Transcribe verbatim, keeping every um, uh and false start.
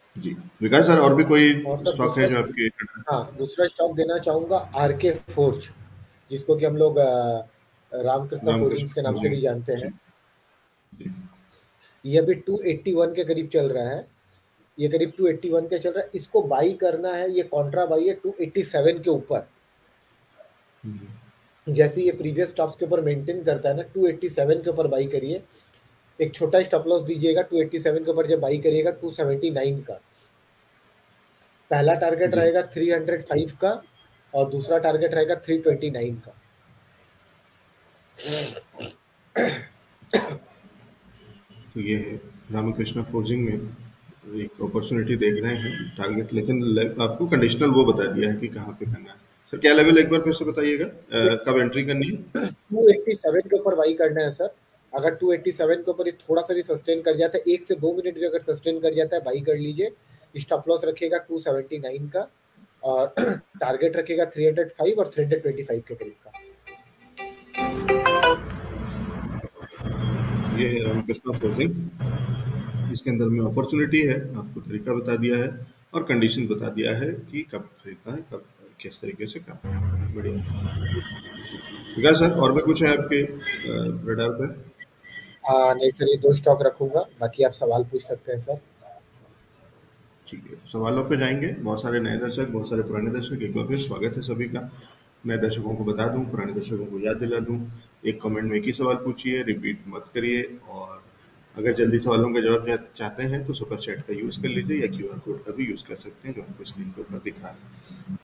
जी। विकास sir, और भी कोई और सर स्टॉक है दूसरा, जो आपके? हाँ दूसरा स्टॉक देना चाहूँगा आर के फोर्ज, जिसको कि हम लोग अ, रामकृष्ण फोर्जिंग्स के रामकृष्ण नाम से होल्डिंग। भी जानते हैं। जी, जी, ये अभी टू एट्टी वन के करीब चल रहा है। ये करीब टू एट्टी वन के चल रहा है। इसको बाई करना है, ये कॉन्ट्रा बाई है टू एट्टी सेवन के ऊपर। जैसे ये प्रीवियस टॉप्स के ऊपर मेंटेन करता है ना, टू एट्टी सेवन के ऊपर बाई करिए। एक छोटा स्टॉप लॉस दीजिएगा टू एट्टी सेवन के ऊपर, जब बाई करिएगा टू सेवेंटी नाइन का। पहला टारगेट जी। रहेगा थ्री हंड्रेड फाइव का, और दूसरा टारगेट रहेगा थ्री ट्वेंटी नाइन का। तो ये है रामकृष्ण फोर्जिंग में एक अपॉर्चुनिटी देख रहे हैं टारगेट, लेकिन ले- आपको कंडीशनल वो बता दिया है कि कहाँ पे करना है। सर क्या लेवल, एक बार फिर से बताइएगा, अ, कब एंट्री करनी है? टू एट्टी सेवन के ऊपर बाई करना है सर। अगर टू एट्टी सेवन के ऊपर ये थोड़ा सा भी सस्टेन कर जाता है, एक से दो मिनट भी अगर सस्टेन कर जाता है, बाई कर लीजिए। स्टॉप लॉस रखिएगा टू सेवेंटी नाइन का, और टारगेट रखिएगा थ्री हंड्रेड फाइव और थ्री हंड्रेड ट्वेंटी फाइव के करीब का। ये है रामकृष्ण फोर्जिंग, इसके अंदर में अपॉर्चुनिटी है, आपको तरीका बता दिया है और कंडीशन बता दिया है कि कब खरीदना है, कब किस तरीके से करना है। बढ़िया। विकास सर, और भी कुछ है आपके रडार पे? हाँ नहीं सर, ये दो स्टॉक रखूंगा, बाकी आप सवाल पूछ सकते हैं सर। ठीक है, सवालों पे जाएंगे। बहुत सारे नए दर्शक, बहुत सारे पुराने दर्शक, एक बार फिर स्वागत है सभी का। नए दर्शकों को बता दूं, पुराने दर्शकों को याद दिला दूं, एक कमेंट में एक ही सवाल पूछिए, रिपीट मत करिए। और अगर जल्दी सवालों का जवाब चाह- चाहते हैं तो सुपर चैट का यूज़ कर लीजिए, या क्यूआर कोड का भी यूज़ कर सकते हैं जो आपको स्क्रीन के ऊपर दिख रहा है।